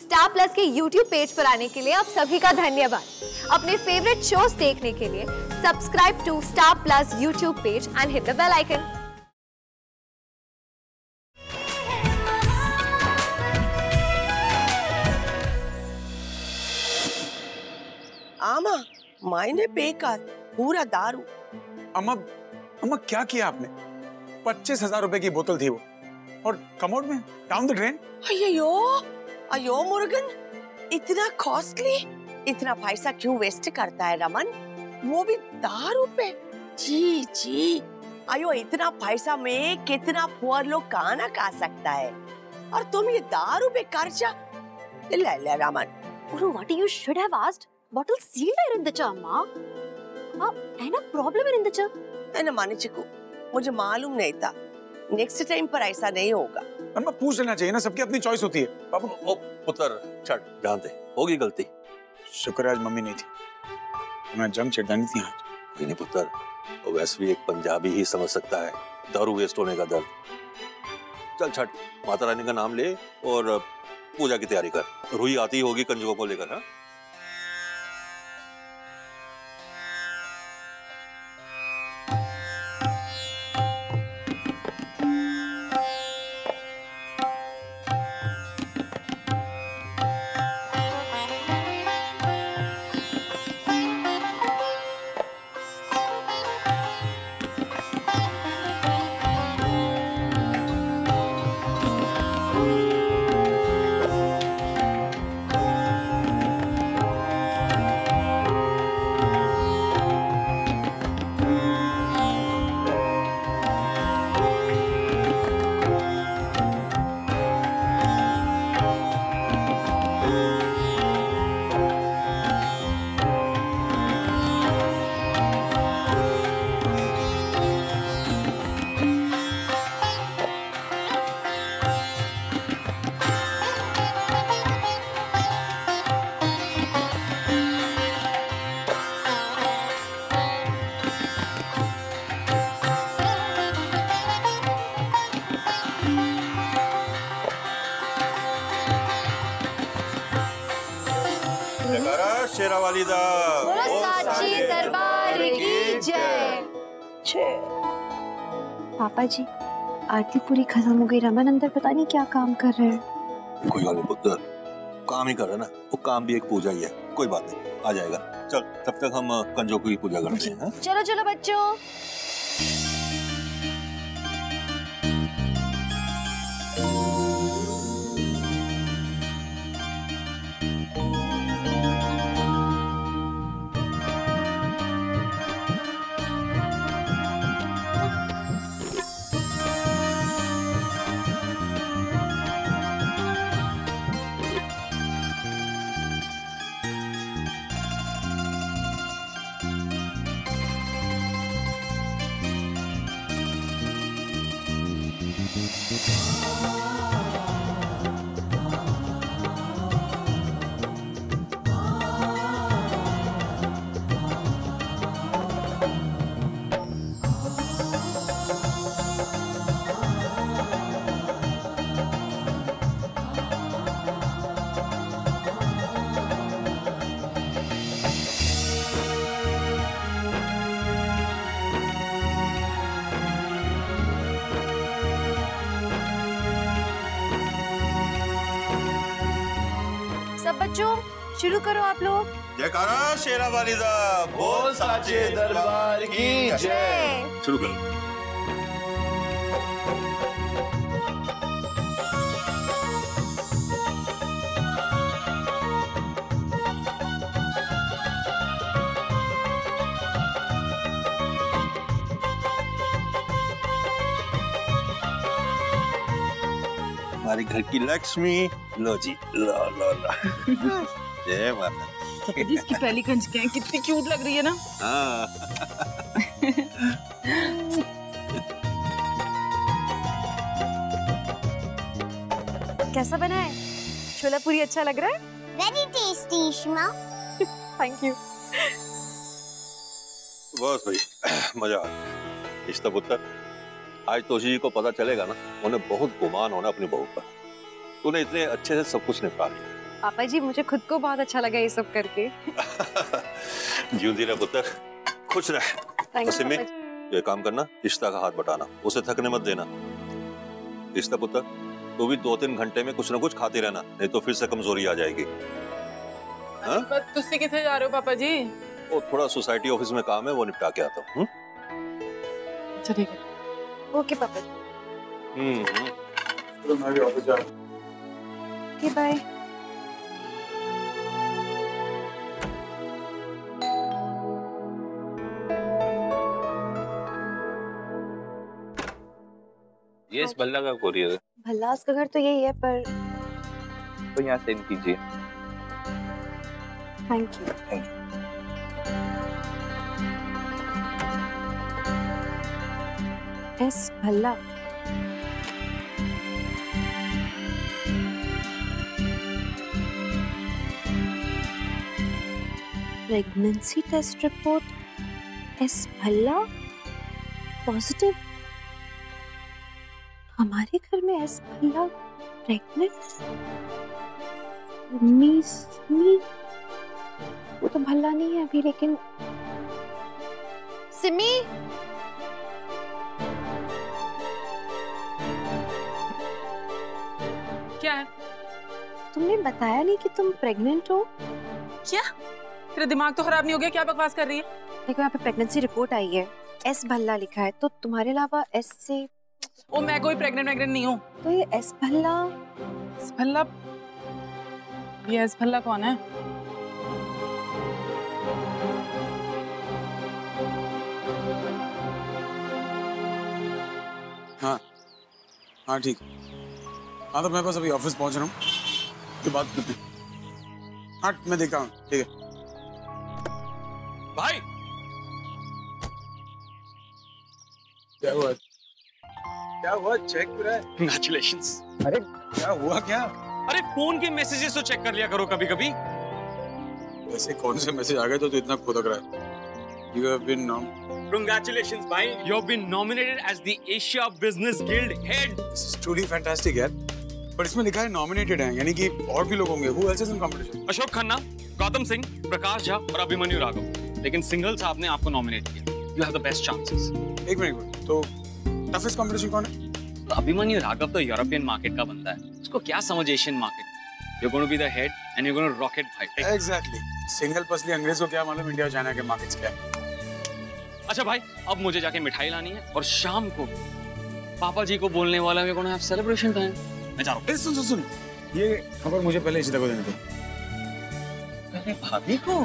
Star Plus के YouTube page पर आने के लिए आप सभी का धन्यवाद। अपने फेवरेट शोज देखने के लिए subscribe to Star Plus YouTube page and hit the bell icon. आमा मायने बेकार पूरा दारू। अम्मा क्या किया आपने? 25,000 रुपए की बोतल थी वो, और कमोड में डाउन द ड्रेन। अयो अयो मुर्गन, इतना कॉस्टली, इतना पैसा क्यों वेस्ट करता है रमन, वो भी दारू पे। जी जी, अयो इतना पैसा में कितना पुअर लोग खाना खा सकता है, और तुम ये दारू पे खर्चा। ले ले Raman. Guru, what you should have asked. Bottle sealed है रिंदचा अम्मा। है ना प्रॉब्लम है रिंदचा? है ना माने चिकू, मुझे मालूम नहीं था। नेक्स्ट टाइम पर ऐसा नहीं होगा। अम्मा पूछ लेना चाहिए ना, सबकी अपनी चॉइस होती है। पापा ओ पुत्र छड़ जानते होगी गलती। शुक्र है आज मम्मी नहीं थी, मैं जंग चिढ़ानी थी आज। नहीं नहीं पुत्र, वो वैसे भी एक पंजाबी ही समझ सकता है दारू वेस्ट होने का दर्द। चल छठ, माता रानी का नाम ले और पूजा की तैयारी कर। रूही आती होगी कंजुओं को लेकर। हाँ शेरा वाली दा साची दरबार की जय। पापा जी, आरती पूरी खत्म हो गई, रमन अंदर पता नहीं क्या काम कर रहे हैं। कोई बात नहीं पुत्र, काम ही कर रहा ना, वो काम भी एक पूजा ही है, कोई बात नहीं, आ जाएगा। चल तब तक हम कंजों की पूजा करते हैं। चलो चलो बच्चों। सब बच्चों शुरू करो आप लोग। जयकारा शेरा वाली दा बोल साचे दरबार की जय। शुरू करो। हमारे घर की लक्ष्मी, लो जी, लो लो लो। जय माता। इसकी पहली कंजकियां कितनी क्यूट लग रही है ना। हाँ। कैसा बना है? छोला पूरी अच्छा लग रहा है? Very tasty, Ishma. Thank you. बस भाई मजा आ गया। इश्ता पुत्र, आज तोशी जी को पता चलेगा ना, उन्हें बहुत गुमान होना अपनी बहू पर। तूने इतने अच्छे से सब कुछ निपटा लिया। पापा जी मुझे खुद को बहुत अच्छा लगा ये सब करके। जिंदी रह पुत्र, खुश रह। Thank you, सिमी, पापा जी। ये काम करना, इश्ता का हाथ बटाना, उसे थकने मत देना। इश्ता पुत्र, तो भी 2-3 घंटे में कुछ ना कुछ खाते रहना, नहीं तो फिर से कमजोरी आ जाएगी। हाँ? तुसी किथे जा रहे हो पापा जी? वो थोड़ा सोसाइटी ऑफिस में काम है, वो निपटा के आता हूँ। अच्छा ठीक है। ओके पापा जी। तो मैं भी ऑफिस जा रहा हूँ। Okay bye. ये इस भल्ला का कोरियर है, भल्लास का घर तो यही है, पर तो यहाँ सेंड कीजिए। Thank you. S Bhalla. Pregnancy test report S Bhalla positive. हमारे घर में एस भल्ला प्रेग्नेंट। मी वो तो भल्ला नहीं है अभी, लेकिन सिमी क्या है? तुमने बताया नहीं कि तुम प्रेग्नेंट हो। क्या? तेरा दिमाग तो खराब नहीं हो गया? क्या बकवास कर रही है? देखो यहाँ पे प्रेगनेंसी रिपोर्ट आई है, एस भल्ला लिखा है, तो तुम्हारे अलावा एस से ओ मैं कोई प्रेग्नेंट नहीं हूँ। तो ये एस भल्ला। एस भल्ला? ये एस भल्ला कौन है? हाँ हाँ ठीक। हाँ तो मैं बस अभी ऑफिस पहुंच रहा हूँ, तो बात करते हैं। हाँ मैं देखता हूँ, ठीक है। भाई क्या हुआ? क्या हुआ? चेक कर रहा है? कंग्रेचुलेशंस। अरे क्या हुआ क्या? अरे फोन के मैसेजेस तो चेक कर लिया करो कभी कभी। वैसे कौन से मैसेज आ गए तो इतना खुदक रहा है? You have been Congratulations भाई, you have been nominated as the Asia Business Guild head. This is truly fantastic यार। पर इसमें लिखा है नॉमिनेटेड है, यानी कि और भी लोग होंगे। Who else is in competition? Ashok Khanna, Gautam Singh, Prakash Jha और अभिमन्यु राघव, लेकिन सिंगल साहब ने आपको नॉमिनेट किया। You have the best chances. एक मिनट, तो टफेस्ट कंपटीशन कौन है? तो अभिमन्यु राघव तो यूरोपियन मार्केट का बंदा है, उसको क्या समझ Asian market. You're going to be the head and you're going to rock it भाई। Exactly. सिंगल पसली अंग्रेज को क्या मालूम इंडिया और चाइना के मार्केट्स क्या है? अच्छा भाई, अब मुझे जाके मिठाई लानी है और शाम को पापा जी को बोलने वाला है, we're going to have celebration time। मैं जा रहा हूँ। सुन, ये खबर मुझे पहले इसी को देने दो। अरे भाभी को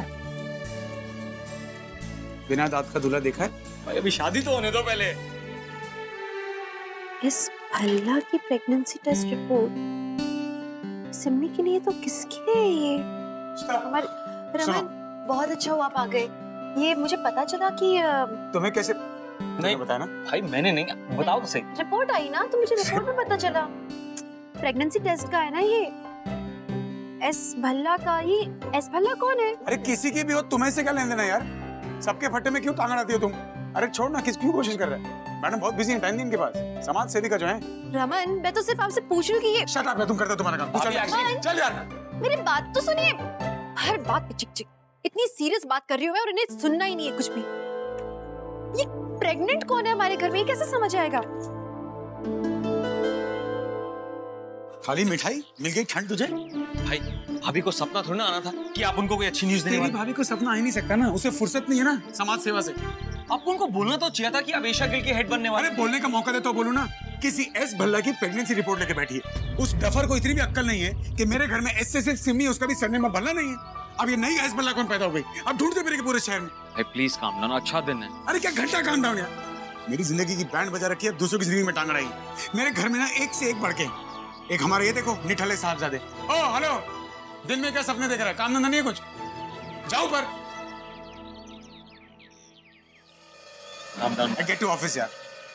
बिना दांत का दूल्हा देखा है? भाई अभी शादी तो होने दो पहले। इस भल्ला की प्रेगनेंसी टेस्ट रिपोर्ट सिमी की नहीं है तो किसकी है ये? हमारे रमन, बहुत अच्छा हुआ आप आ गए। ये मुझे पता चला कि तुम्हें कैसे नहीं बताया ना? भाई मैंने नहीं, बताओ तो सही। रिपोर्ट आई ना, तो मुझे रिपोर्ट में पता चला। प्रेगनेंसी टेस्ट का है ना ये, एस भल्ला का। ये एस भल्ला कौन है? अरे किसी की भी हो, तुम्हें से क्या लेन देना यार? सबके फट्टे में क्यों टांग अड़ाती हो तुम? अरे छोड़ ना, क्यों कोशिश कर रहे हैं? मैडम बहुत बिजी है, टाइम नहीं इनके पास। समाज सेवी का जो है। रमन, मैं तो सिर्फ आपसे पूछ रही हूँ कि ये। शट अप, तुम करते हो तुम्हारा काम। चल यार, मेरी बात तो सुनिए। हर बात पे चिक चिक। इतनी सीरियस बात कर रही हूँ मैं और इन्हें सुनना ही नहीं है कुछ भी। ये प्रेग्नेंट कौन है हमारे घर में, ये कैसे समझ आएगा? खाली मिठाई मिल गई ठंड तुझे? भाई भाभी को सपना थोड़ी ना आना था कि आप उनको कोई अच्छी न्यूज़ देने वाले। भाभी को सपना आ ही नहीं सकता ना, उसे फुर्सत नहीं है ना समाज सेवा से। आपको उनको बोलना तो चाहिए था कि आप एशिया गिल्ड के हेड बनने वाले। अरे बोलने का मौका दे तो बोलूं ना। किसी एस भल्ला की प्रेगनेंसी रिपोर्ट लेके बैठी है। उस डफर को इतनी भी अक्ल नहीं है कि मेरे घर में एस से सिर्फ सिमी, उसका भी सरनेम में भल्ला नहीं है। अब ये नई एस भल्ला कौन पैदा हो गई? अब ढूंढते मेरे के पूरे शहर में। भाई प्लीज काम डाउन, अच्छा दिन है। अरे क्या घंटा काम डाउन यार? मेरी जिंदगी की बैंड बजा रखी है, दूसरों की जिंदगी में टांग अड़ाई। मेरे घर में ना एक से एक बढ़के। एक हमारे ये देखो निठल्ले साहबजादे। ओ हेलो, दिन में क्या सपने देख रहा है? काम धंधा नहीं है कुछ? जाओ पर। Calm down. Gate to office यार।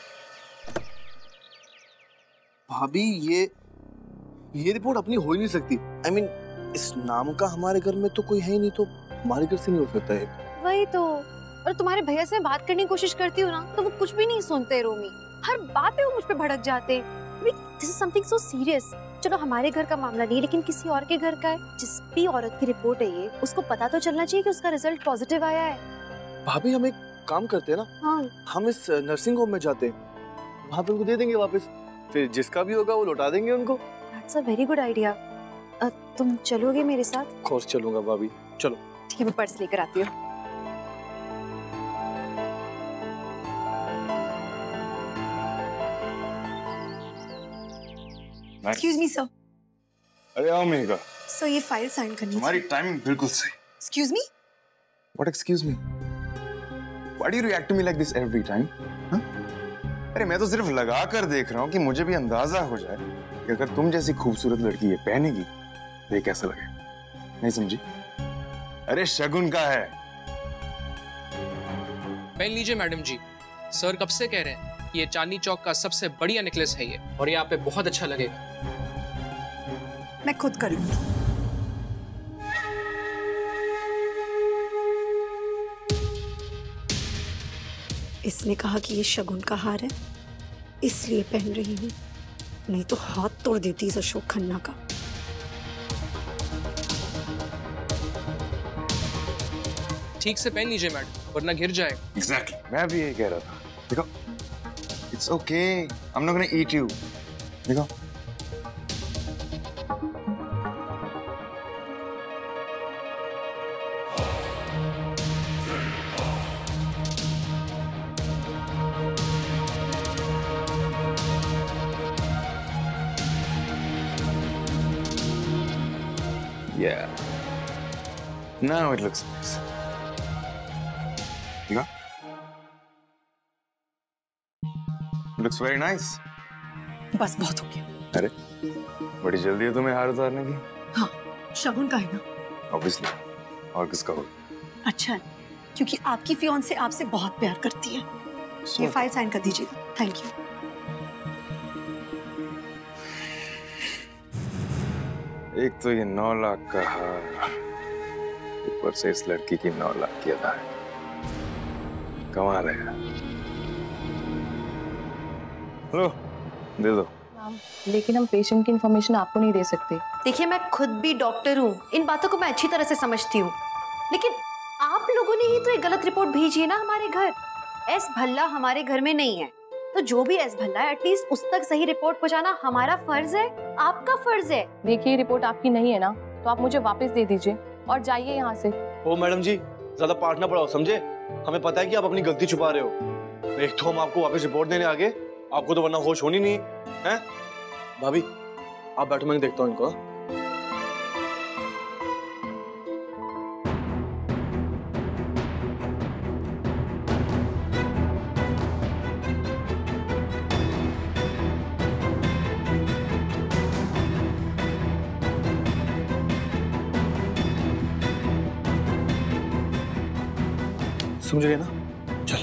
भाभी ये रिपोर्ट अपनी हो ही नहीं सकती। I mean, इस नाम का हमारे घर में तो कोई है ही नहीं, तो हमारे घर से नहीं हो सकता है। वही तो। और तुम्हारे भैया से बात करने की कोशिश करती हूँ ना, तो वो कुछ भी नहीं सुनते रोमी। हर बात पे वो मुझ पे भड़क जाते। This is something so serious. चलो हमारे घर का मामला नहीं, लेकिन किसी और के घर का है। जिस भी औरत की रिपोर्ट है ये, उसको पता तो चलना चाहिए कि उसका रिजल्ट पॉजिटिव आया है। भाभी हम एक काम करते हैं ना, हाँ, हम इस नर्सिंग होम में जाते हैं, वहाँ पे उनको दे देंगे वापस, फिर जिसका भी होगा वो लौटा देंगे उनको। That's a very good idea. तुम चलोगे मेरे साथ? ऑफ कोर्स चलूंगा भाभी, चलो। ठीक है, मैं पर्स लेकर आती हूँ। Excuse me sir. अरे आओ मेघा, सर ये फाइल साइन करनी है। तुम्हारी टाइमिंग बिल्कुल सही। Excuse me. What excuse me? Why do you react to me like this every time? हाँ? अरे मैं तो सिर्फ लगा कर देख रहा हूँ कि मुझे भी अंदाजा हो जाए कि अगर तुम जैसी खूबसूरत लड़की ये पहनेगी तो ये कैसा लगेगा। नहीं समझी? अरे शगुन का है। पहन लीजिए मैडम जी। सर कब से कह रहे हैं ये चांदनी चौक का सबसे बढ़िया नेकलेस है ये, और ये आप पे बहुत अच्छा लगेगा। मैं खुद करूंगी। इसने कहा कि ये शगुन का हार है, इसलिए पहन रही हूँ, नहीं तो हाथ तोड़ देती इस अशोक खन्ना का। ठीक से पहन लीजिए मैडम, वरना गिर जाएगा। Exactly. मैं भी यही कह रहा था। देखो, it's okay. I'm not gonna eat you. देखो। Yeah. Now it looks nice. You got? Looks very nice. बस बहुत हो गया। अरे, बड़ी जल्दी है तुम्हें हार उतारने की? हाँ, शगुन का है ना? Obviously. और किसका हो? अच्छा है, क्योंकि आपकी फियांसे आपसे बहुत प्यार करती है। ये फाइल साइन कर दीजिएगा। Thank you. एक तो ये 9 लाख का हार, ऊपर से इस लड़की की 9 लाख की अदा है। कमाल है। लो, दे दो। लेकिन हम पेशेंट की इंफॉर्मेशन आपको नहीं दे सकते। देखिए, मैं खुद भी डॉक्टर हूँ, इन बातों को मैं अच्छी तरह से समझती हूँ, लेकिन आप लोगों ने ही तो एक गलत रिपोर्ट भेजी है ना हमारे घर। एस भल्ला हमारे घर में नहीं है, तो जो भी एस भल्ला है एटलीस्ट उस तक सही रिपोर्ट पहुंचाना हमारा फर्ज है, आपका फर्ज है। देखिए, रिपोर्ट आपकी नहीं है ना, तो आप मुझे वापस दे दीजिए और जाइए यहाँ से। ओ मैडम जी, ज्यादा पार्ट ना पड़ाओ, समझे? हमें पता है कि आप अपनी गलती छुपा रहे हो। एक तो हम आपको वापस रिपोर्ट देने आगे, आपको तो वरना होश होनी नहीं है। भाभी आप बैठो, मैं देखता हूँ इनको। समझ गए ना? चल।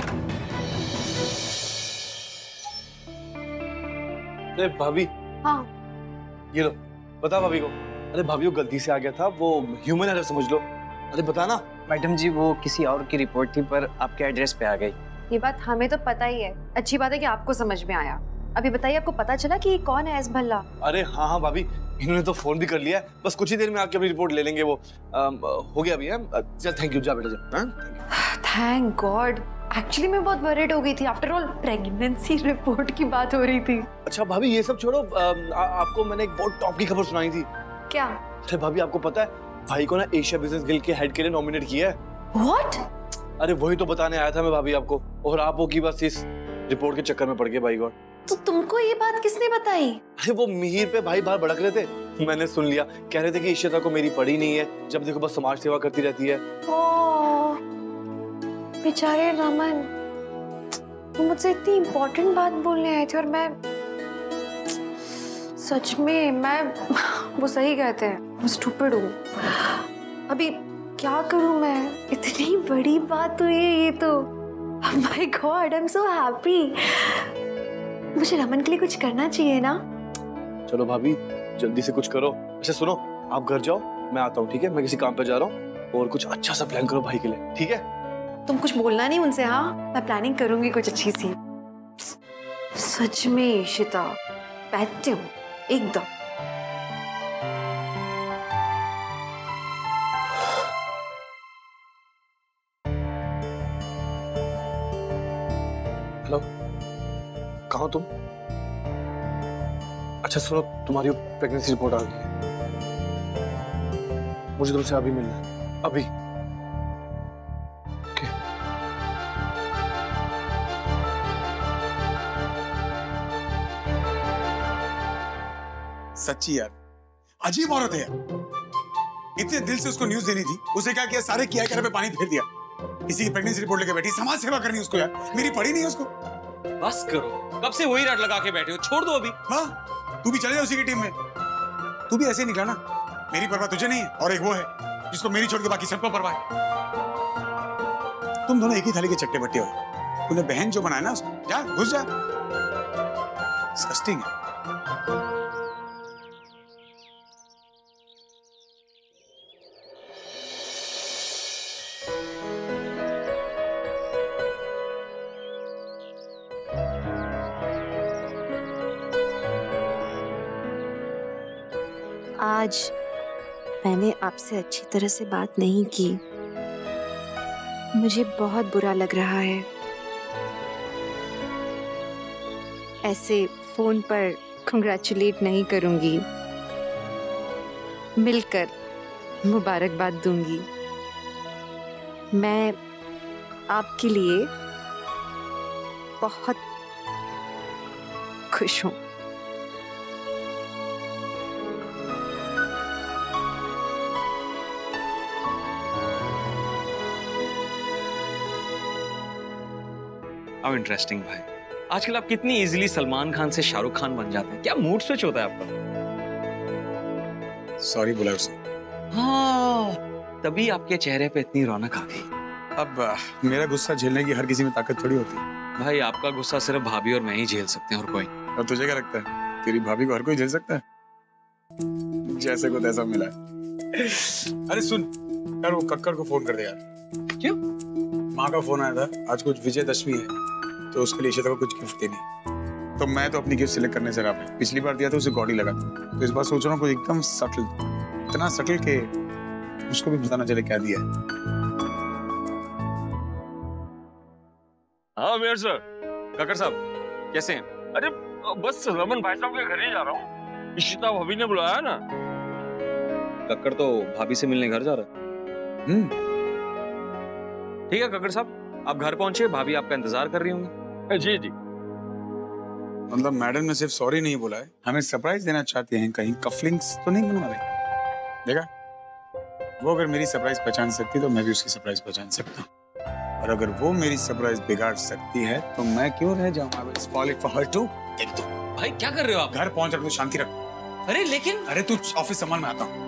अरे भाभी। हाँ। ये लो, बता भाभी को। अरे भाभी वो गलती से आ गया था, वो ह्यूमन एरर समझ लो। अरे बता ना। मैडम जी वो किसी और की रिपोर्ट थी पर आपके एड्रेस पे आ गई। ये बात हमें तो पता ही है, अच्छी बात है कि आपको समझ में आया। अभी बताइए, आपको पता चला कि कौन है एस भल्ला? अरे हाँ हाँ भाभी, इन्होंने तो फोन भी कर लिया है, बस कुछ ही देर में आके अपनी रिपोर्ट ले लेंगे। वो हो गया अभी है। चल थैंक यू, जा बेटा जा। Thank God. एक्चुअली मैं बहुत वरीड हो गई थी, आफ्टर ऑल प्रेगनेंसी रिपोर्ट की बात हो रही थी। अच्छा भाभी ये सब छोड़ो, आपको मैंने एक बहुत टॉप की खबर सुनाई थी। क्या? अरे भाभी आपको पता है, भाई को ना एशिया बिजनेस गिल्ड के हेड के लिए नॉमिनेट किया है। व्हाट? अरे वही तो बताने आया था मैं भाभी आपको, और आप वो की बस इस रिपोर्ट के चक्कर में पड़ गए। भाई गॉड। तो तुमको ये बात किसने बताई? अरे वो मिहिर पे भाई बाहर भड़क रहे थे, मैंने सुन लिया। कह रहे थे कि इशिता को मेरी पड़ी नहीं है, जब देखो बस समाज सेवा करती रहती है। ओह बेचारे रमन, वो मुझसे इतनी इम्पोर्टेंट बात बोलने आए थे और मैं सच में, मैं वो सही कहते हैं, मैं स्टूपिड हूँ। अभी क्या करूँ मैं? इतनी बड़ी बात हुई है ये तो। My God, I am so happy. मुझे रमन के लिए कुछ करना चाहिए ना? चलो भाभी जल्दी से कुछ करो। अच्छा सुनो, आप घर जाओ, मैं आता हूँ, ठीक है? मैं किसी काम पे जा रहा हूँ, और कुछ अच्छा सा प्लान करो भाई के लिए, ठीक है? तुम कुछ बोलना नहीं उनसे। हाँ, मैं प्लानिंग करूंगी कुछ अच्छी सी। सच में इशिता, बैठते हो एकदम। हेलो, कहाँ हो तुम? अच्छा सुनो, तुम्हारी प्रेगनेंसी रिपोर्ट आ गई है। मुझे तुमसे अभी मिलना है, अभी। सच्ची यार, अजीब औरत है यार। इतने दिल से उसको न्यूज देनी थी, उसे क्या किया, सारे किया करे पे पानी फेर दिया। किसी की प्रेगनेंसी रिपोर्ट लेके बैठी, समाज सेवा करनी उसको यार, मेरी पड़ी नहीं है उसको। बस करो, कब से वही रट लगा के बैठे हो, छोड़ दो अभी। हाँ, तू भी चले जा उसी की टीम में। तू भी ऐसे ही निकला ना, मेरी परवाह तुझे नहीं है, और एक वो है जिसको मेरी छोड़ के बाकी सबको परवाह है। तुम दोनों एक ही थाली के चट्टे बट्टे हो। तूने बहन जो बनाया ना उसको, जा घुस जा। डिस्गस्टिंग है। आज मैंने आपसे अच्छी तरह से बात नहीं की, मुझे बहुत बुरा लग रहा है। ऐसे फोन पर कंग्रेचुलेट नहीं करूंगी, मिलकर मुबारकबाद दूंगी। मैं आपके लिए बहुत खुश हूं। हाउ इंटरेस्टिंग भाई, आजकल आप कितनी इजीली सलमान खान से शाहरुख खान बन जाते हैं। क्या मूड स्विच होता है आपका? सॉरी बोला उसे। हाँ, तभी आपके चेहरे पे इतनी रौनक आ गई। अब मेरा गुस्सा झेलने की हर किसी में ताकत थोड़ी होती है। भाई आपका गुस्सा सिर्फ भाभी और मैं ही झेल सकते हैं, और कोई। और तुझे क्या लगता है, तेरी भाभी को हर कोई झेल सकता है? जैसे को तैसा मिला है। अरे सुन यार, वो कक्कर को फोन कर दे यार। क्यों? माँ का फोन आया था, आज कुछ विजयदशमी है तो उसके लिए इशिता को कुछ गिफ्ट देनी। तो मैं तो अपनी गिफ्ट सिलेक्ट करने से रहा है। पिछली बार दिया था उसे गॉडी लगा, तो इस बार सोच रहा हूँ कुछ एकदम सटल, इतना सटल के उसको भी पता ना चले क्या दिया है। हाँ मेयर सर। कक्कर साहब कैसे हैं? अरे बस रमन भाई साहब के घर ही जा रहा हूँ, इशिता भाभी ने बुलाया ना। कक्कर तो भाभी से मिलने घर जा रहा है। ठीक है कक्कर साहब, आप घर पहुंचे, भाभी आपका इंतजार कर रही होंगी। जी जी। मतलब मैडम ने सिर्फ सॉरी नहीं बोला है, हमें सरप्राइज देना चाहते हैं। कहीं कफलिंग्स तो नहीं बनवा रहे? देखा, वो अगर मेरी सरप्राइज पहचान सकती तो मैं भी उसकी सरप्राइज पहचान सकता हूँ। और अगर वो मेरी सरप्राइज बिगाड़ सकती है तो मैं क्यों रह जाऊँ? I will spoil it for her too। देख तो। भाई क्या कर रहे हो आप? घर पहुंच रहा, शांति रख। अरे लेकिन। अरे तू ऑफिस संभाल, मैं आता हूँ।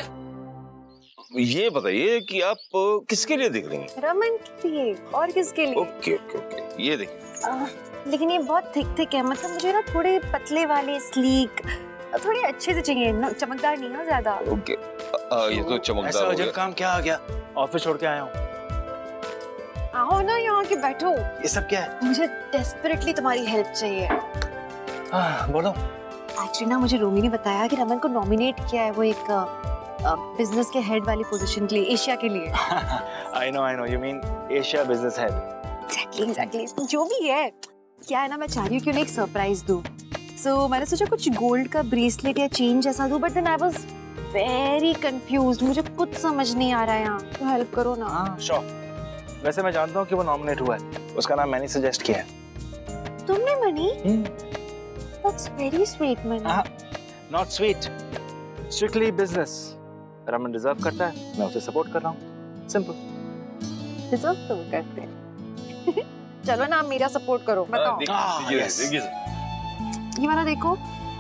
ये बताइए कि आप किसके लिए देख रही हैं? रमन के लिए, और किसके लिए? ओके ओके ओके, ये देखिए। लेकिन ये बहुत थिक है, मतलब मुझे ना थोड़े पतले वाले, स्लीक, थोड़े अच्छे से चाहिए ना, चमकदार नहीं है ज्यादा। ओके, ये तो चमकदार ऐसा हो अजब गया। काम क्या आ गया? ऑफिस छोड़ के आया हूँ। आओ ना यहाँ के बैठो। ये सब क्या है? मुझे डेस्परेटली तुम्हारी हेल्प चाहिए। बोलो। एक्चुअली ना मुझे रोमी ने बताया कि रमन को नॉमिनेट किया है वो एक बिजनेस के हेड वाली पोजीशन के लिए, एशिया के लिए। I know, you mean Asia business head. Exactly, जो भी है। क्या है ना, मैं चाह रही हूँ कि उन्हें एक सरप्राइज दूँ। So मैंने सोचा कुछ गोल्ड का ब्रेसलेट या चेन जैसा दूँ, but then I was very confused, मुझे कुछ समझ नहीं आ रहा है यहाँ, तो हेल्प करो ना। हाँ श्योर। वैसे मैं जानता हूँ कि वो नॉमिनेट हुआ है, उसका नाम मैंने सजेस्ट किया है। तुमने money? That's very sweet, money. Not sweet, strictly business। Raman deserve करता है, मैं उसे सपोर्ट कर रहा हूँ, सिंपल। डिजर्व तो करते हैं। चलो ना, मेरा सपोर्ट करो, बताओ। देखिए ये वाला देखो।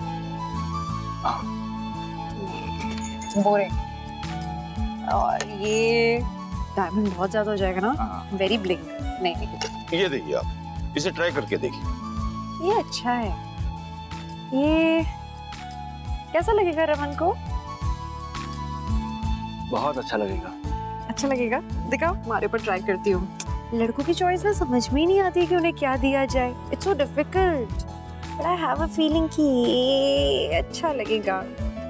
बोरे। और ये डायमंड बहुत ज्यादा हो जाएगा ना, वेरी ब्लिंग। नहीं, ये देखिए आप, इसे ट्राई करके देखिए। ये अच्छा है। ये कैसा लगेगा रमन को? बहुत अच्छा लगेगा। अच्छा लगेगा? दिखाओ, हमारे ऊपर ट्राई करती हूँ। लड़कों की चॉइस ना समझ में ही नहीं आती कि उन्हें क्या दिया जाए। It's so difficult. But I have a feeling कि ये अच्छा लगेगा।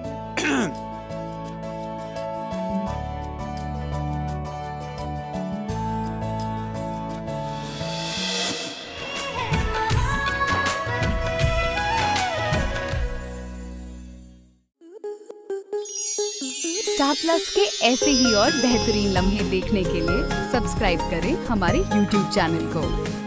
स्टार प्लस के ऐसे ही और बेहतरीन लम्हे देखने के लिए सब्सक्राइब करें हमारे YouTube चैनल को।